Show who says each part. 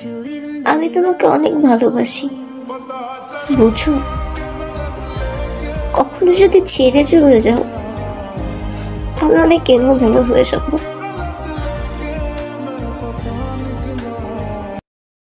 Speaker 1: আমি তোমাকে অনেক ভালোবাসি, বুঝো? কখনো যদি ছেড়ে চলে যাও, আমি অনেক এলোমেলো হয়ে যাবো।